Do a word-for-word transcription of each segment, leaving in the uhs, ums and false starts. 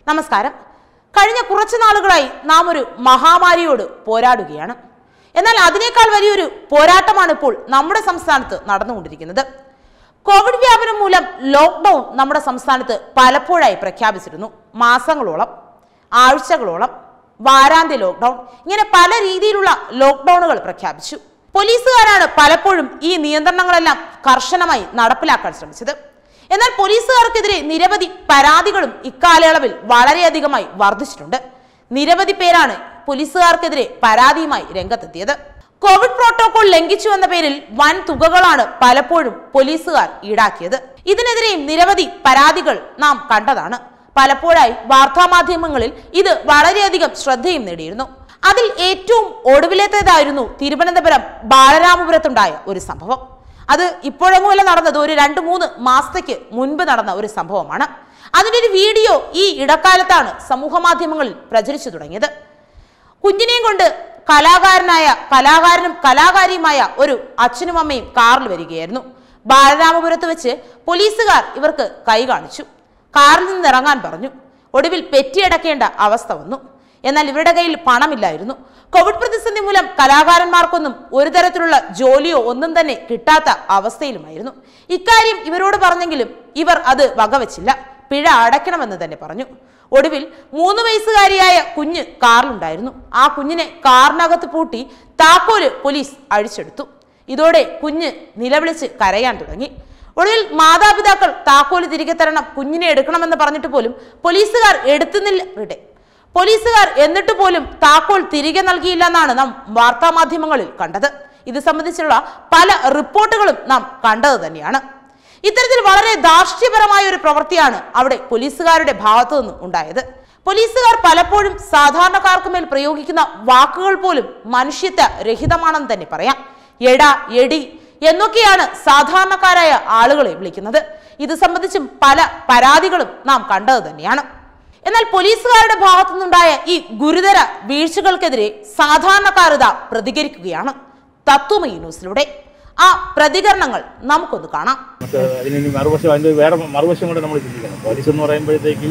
നമസ്കാരം. കഴിഞ്ഞ കുറച്ചു നാളുകളായി നാം ഒരു മഹാമാരിയോട് പോരാടുകയാണ്. എന്നാൽ അതിനേക്കാൾ വലിയൊരു പോരാട്ടമാണ് ഇപ്പോൾ നമ്മുടെ സംസ്ഥാനത്ത് നടന്നുകൊണ്ടിരിക്കുന്നത്. കോവിഡ് വ്യാപനം മൂലം ലോക്ക്ഡൌൺ നമ്മുടെ സംസ്ഥാനത്ത് പലപ്പോഴായി പ്രഖ്യാപിച്ചിരുന്നു. മാസങ്ങളോളം, ആഴ്ചകളോളം, വാരാന്ത്യ ലോക്ക്ഡൌൺ, ഇങ്ങനെ പല രീതിയിലുള്ള ലോക്ക്ഡൌണുകൾ പ്രഖ്യാപിച്ചു. പോലീസുകാരാണ് പലപ്പോഴും ഈ നിയന്ത്രണങ്ങളെല്ലാം കർശനമായി നടപ്പിലാക്കാൻ ശ്രമിച്ചത്. എന്നാൽ പോലീസുകാർക്കെതിരെ നിരവധി പരാതികളും ഇക്കാലയളവിൽ വളരെയധികമായി വർദ്ധിച്ചിട്ടുണ്ട്. നിരവധി പേരാണ് പോലീസുകാർക്കെതിരെ പരാതിയുമായി രംഗത്തെത്തിയത്. കോവിഡ് പ്രോട്ടോകോൾ ലംഘിച്ചു എന്ന പേരിൽ വൻ തുകകളാണ് പലപ്പോഴും പോലീസുകാർ ഈടാക്കിയത്. ഇതിനെതിരെയും നിരവധി പരാതികൾ നാം കണ്ടതാണ്. പലപ്പോഴായി വാർത്താമാധ്യമങ്ങളിൽ ഇത് വളരെയധികം ശ്രദ്ധയും നേടിയിരുന്നു. അതിൽ ഏറ്റവും ഒടുവിലത്തേതായിരുന്നു തിരുവനന്തപുരം ബാലരാമപുരത്തുണ്ടായ ഒരു സംഭവം. അത് ഇപ്പോഴെങ്ങുമല്ല നടന്നത്, ഒരു രണ്ട് മൂന്ന് മാസത്തേക്ക് മുൻപ് നടന്ന ഒരു സംഭവമാണ്. അതിൻ്റെ ഒരു വീഡിയോ ഈ ഇടക്കാലത്താണ് സമൂഹ മാധ്യമങ്ങളിൽ പ്രചരിച്ചു തുടങ്ങിയത്. കുഞ്ഞിനെയും കൊണ്ട് കലാകാരനായ കലാകാരനും കലാകാരിയുമായ ഒരു അച്ഛനും അമ്മയും കാറിൽ വരികയായിരുന്നു. ബാലരാമപുരത്ത് വെച്ച് പോലീസുകാർ ഇവർക്ക് കൈ കാണിച്ചു, കാറിൽ നിന്ന് ഇറങ്ങാൻ പറഞ്ഞു. ഒടുവിൽ പെറ്റിയടക്കേണ്ട അവസ്ഥ വന്നു. എന്നാൽ ഇവരുടെ കയ്യിൽ പണമില്ലായിരുന്നു. കോവിഡ് പ്രതിസന്ധി മൂലം കലാകാരന്മാർക്കൊന്നും ഒരു തരത്തിലുള്ള ജോലിയോ ഒന്നും തന്നെ കിട്ടാത്ത അവസ്ഥയിലുമായിരുന്നു. ഇക്കാര്യം ഇവരോട് പറഞ്ഞെങ്കിലും ഇവർ അത് വകവെച്ചില്ല. പിഴ അടയ്ക്കണമെന്ന് തന്നെ പറഞ്ഞു. ഒടുവിൽ മൂന്ന് വയസ്സുകാരിയായ കുഞ്ഞ് കാറിലുണ്ടായിരുന്നു. ആ കുഞ്ഞിനെ കാറിനകത്ത് പൂട്ടി താക്കോല് പോലീസ് അഴിച്ചെടുത്തു. ഇതോടെ കുഞ്ഞ് നിലവിളിച്ച് കരയാൻ തുടങ്ങി. ഒടുവിൽ മാതാപിതാക്കൾ താക്കോല് തിരികെ തരണം, കുഞ്ഞിനെ എടുക്കണമെന്ന് പറഞ്ഞിട്ട് പോലും പോലീസുകാർ എടുത്തുന്നില്ല ഇവിടെ പോലീസുകാർ എന്നിട്ട് പോലും താക്കോൽ തിരികെ നൽകിയില്ല എന്നാണ് നാം വാർത്താ മാധ്യമങ്ങളിൽ കണ്ടത്. ഇത് സംബന്ധിച്ചുള്ള പല റിപ്പോർട്ടുകളും നാം കണ്ടത് തന്നെയാണ്. ഇത്തരത്തിൽ വളരെ ധാർഷ്ട്യപരമായ ഒരു പ്രവൃത്തിയാണ് അവിടെ പോലീസുകാരുടെ ഭാഗത്തു നിന്നും ഉണ്ടായത്. പോലീസുകാർ പലപ്പോഴും സാധാരണക്കാർക്ക് മേൽ പ്രയോഗിക്കുന്ന വാക്കുകൾ പോലും മനുഷ്യത്വ രഹിതമാണെന്ന് തന്നെ പറയാം. എടാ, എടി എന്നൊക്കെയാണ് സാധാരണക്കാരായ ആളുകളെ വിളിക്കുന്നത്. ഇത് സംബന്ധിച്ചും പല പരാതികളും നാം കണ്ടത് തന്നെയാണ്. എന്നാൽ പോലീസുകാരുടെ ഭാഗത്തു നിന്നുണ്ടായ ഈ ഗുരുതര വീഴ്ചകൾക്കെതിരെ സാധാരണക്കാർ ഇതാ പ്രതികരിക്കുകയാണ്. തത്വമയി ന്യൂസിലൂടെ ആ പ്രതികരണങ്ങൾ നമുക്കൊന്ന് കാണാം. അതിന് മറുവശം, അതിൻ്റെ വേറെ മറുവശം കൂടെ നമ്മൾ ചിന്തിക്കണം. പോലീസ് എന്ന് പറയുമ്പോഴത്തേക്ക്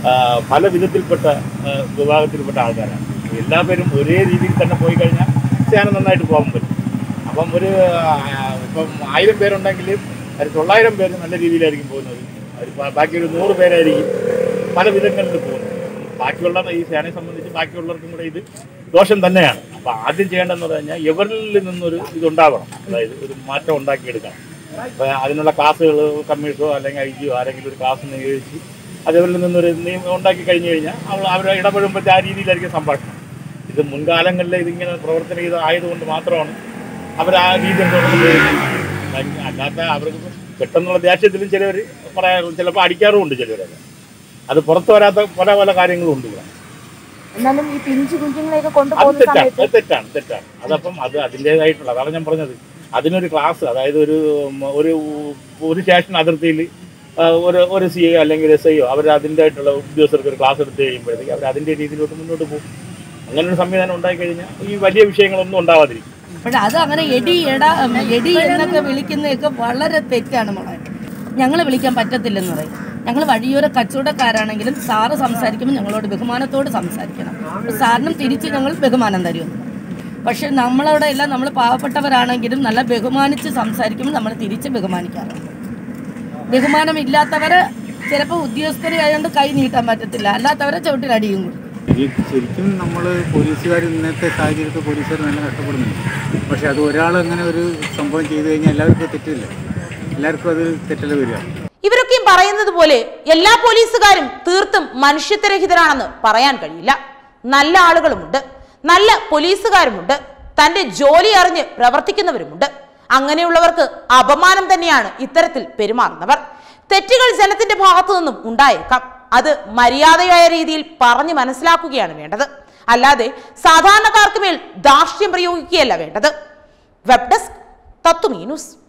പല വിധത്തിൽപ്പെട്ട വിഭാഗത്തിൽപ്പെട്ട ആൾക്കാരാണ്. എല്ലാ പേരും ഒരേ രീതിയിൽ തന്നെ പോയി കഴിഞ്ഞാൽ സേന നന്നായിട്ട് പോകാൻ പറ്റും. അപ്പം ഒരു ഇപ്പം ആയിരം പേരുണ്ടെങ്കിൽ ഒരു തൊള്ളായിരം പേര് നല്ല രീതിയിലായിരിക്കും പോകുന്നത്. ബാക്കി ഒരു നൂറ് പേരായിരിക്കും പല വിധങ്ങളിൽ പോകുന്നത്. ബാക്കിയുള്ള ഈ സേനയെ സംബന്ധിച്ച് ബാക്കിയുള്ളവർക്കും കൂടെ ഇത് ദോഷം തന്നെയാണ്. അപ്പം ആദ്യം ചെയ്യേണ്ടതെന്ന് പറഞ്ഞു കഴിഞ്ഞാൽ ഇവരിൽ നിന്നൊരു ഇതുണ്ടാവണം, അതായത് ഒരു മാറ്റം ഉണ്ടാക്കിയെടുക്കണം. അപ്പം അതിനുള്ള ക്ലാസ്സുകൾ കമ്മീഷനോ അല്ലെങ്കിൽ ഐ ജിയോ ആരെങ്കിലും ഒരു ക്ലാസ് നിയോഗിച്ച് അതവരിൽ നിന്നൊരു നിയമം ഉണ്ടാക്കി കഴിഞ്ഞ് കഴിഞ്ഞാൽ അവർ അവർ ഇടപെടുമ്പോഴത്തെ ആ രീതിയിലായിരിക്കും സംഭാഷണം. ഇത് മുൻകാലങ്ങളിൽ ഇതിങ്ങനെ പ്രവർത്തനം ചെയ്ത് ആയതുകൊണ്ട് മാത്രമാണ് അവർ ആ രീതിയിൽ തുടങ്ങുന്നത്. അല്ലാത്ത അവർക്ക് പെട്ടെന്നുള്ള ദേഷ്യത്തിലും ചിലവർ പറയാ ചിലപ്പോൾ അടിക്കാറുമുണ്ട് ചിലവരൊക്കെ. അത് പുറത്തു വരാത്ത പല പല കാര്യങ്ങളും ഉണ്ട്. എന്നാലും ഈ പിഞ്ചു കുഞ്ഞുങ്ങളെയൊക്കെ അത് തെറ്റാണ് അത് തെറ്റാണ് തെറ്റാണ് അതപ്പം അത് അതിൻ്റേതായിട്ടുള്ള, അതാണ് ഞാൻ പറഞ്ഞത്. അതിനൊരു ക്ലാസ്, അതായത് ഒരു ഒരു ഒരു സ്റ്റേഷൻ അതിർത്തിയിൽ ഒരു ഒരു സി ഐ അല്ലെങ്കിൽ എസ് ഐയോ അവർ അതിൻ്റെ ആയിട്ടുള്ള ഉദ്യോഗസ്ഥർക്ക് ഒരു ക്ലാസ് എടുത്ത് കഴിയുമ്പോഴത്തേക്ക് അവർ അതിൻ്റെ രീതിയിലോട്ട് മുന്നോട്ട് പോകും. അങ്ങനെ ഒരു സംവിധാനം ഉണ്ടായി കഴിഞ്ഞാൽ ഈ വലിയ വിഷയങ്ങളൊന്നും ഉണ്ടാവാതിരിക്കും. പക്ഷെ അത് അങ്ങനെ എടി എടാ എടി എന്നൊക്കെ വിളിക്കുന്നതൊക്കെ വളരെ തെറ്റാണ് മോളെ. ഞങ്ങളെ വിളിക്കാൻ പറ്റത്തില്ലെന്ന് പറയും. ഞങ്ങൾ വഴിയോര കച്ചവടക്കാരാണെങ്കിലും സാറ് സംസാരിക്കുമ്പോൾ ഞങ്ങളോട് ബഹുമാനത്തോട് സംസാരിക്കണം. സാറിനും തിരിച്ച് ഞങ്ങൾ ബഹുമാനം തരുമെന്ന്. പക്ഷെ നമ്മളവിടെ എല്ലാം നമ്മൾ പാവപ്പെട്ടവരാണെങ്കിലും നല്ല ബഹുമാനിച്ച് സംസാരിക്കുമ്പോൾ നമ്മൾ തിരിച്ച് ബഹുമാനിക്കാറുണ്ട്. ബഹുമാനമില്ലാത്തവരെ ചിലപ്പോൾ ഉദ്യോഗസ്ഥരായതുകൊണ്ട് കൈ നീട്ടാൻ പറ്റത്തില്ല, അല്ലാത്തവരെ ചവിട്ടിലടിയും കൂടി. ശരിക്കും നമ്മൾ പോലീസുകാർ ഇന്നത്തെ സാഹചര്യത്തിൽ പോലീസുകാർ നല്ല കഷ്ടപ്പെടുന്നുണ്ട്. പക്ഷെ അത് ഒരാൾ അങ്ങനെ ഒരു സംഭവം ചെയ്തു കഴിഞ്ഞാൽ എല്ലാവർക്കും തെറ്റില്ല, എല്ലാവർക്കും അത് തെറ്റല് വരിക. ഇവരൊക്കെയും പറയുന്നത് പോലെ എല്ലാ പോലീസുകാരും തീർത്തും മനുഷ്യത്വരഹിതരാണെന്ന് പറയാൻ കഴിയില്ല. നല്ല ആളുകളുമുണ്ട്, നല്ല പോലീസുകാരുമുണ്ട്, തന്റെ ജോലി അറിഞ്ഞ് പ്രവർത്തിക്കുന്നവരുമുണ്ട്. അങ്ങനെയുള്ളവർക്ക് അപമാനം തന്നെയാണ് ഇത്തരത്തിൽ പെരുമാറുന്നവർ. തെറ്റുകൾ ജനത്തിന്റെ ഭാഗത്തു നിന്നും ഉണ്ടായേക്കാം. അത് മര്യാദയായ രീതിയിൽ പറഞ്ഞു മനസ്സിലാക്കുകയാണ് വേണ്ടത്. അല്ലാതെ സാധാരണക്കാർക്ക് മേൽ ധാർഷ്ട്യം പ്രയോഗിക്കുകയല്ല വേണ്ടത്. Web desk Tatwamayi news.